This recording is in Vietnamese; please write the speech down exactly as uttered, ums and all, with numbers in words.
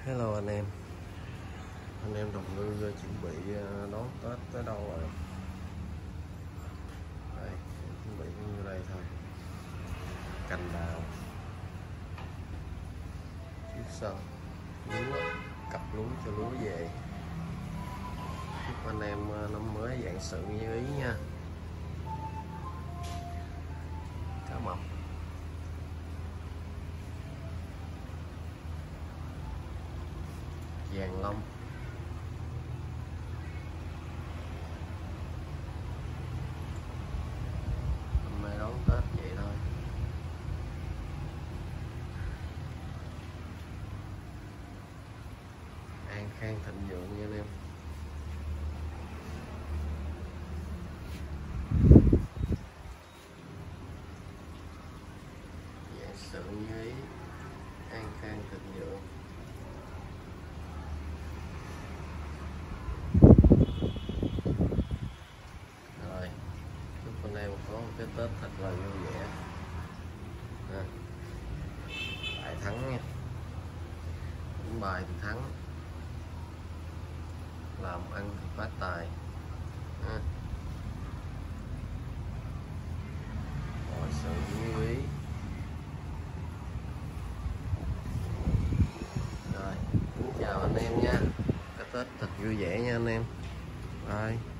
Hello anh em, anh em đồng ngư chuẩn bị đón Tết tới đâu rồi? Đây, chuẩn bị như đây thôi. Cành đào, chiếc sân, lúa, cặp lúa cho lúa về. Chúc anh em năm mới vạn sự như ý nha. Cá mập, vàng long, hôm nay đón Tết vậy thôi. An khang thịnh vượng nha anh em. Vạn sự như ý, an khang thịnh vượng. Rồi, chúc anh em có một cái Tết thật là vui vẻ. À, bài thắng nha, những bài thì thắng, làm ăn thì phát tài. À, mọi sự như ý. Rồi, chào anh em nha, cái Tết thật vui vẻ nha anh em. Bye.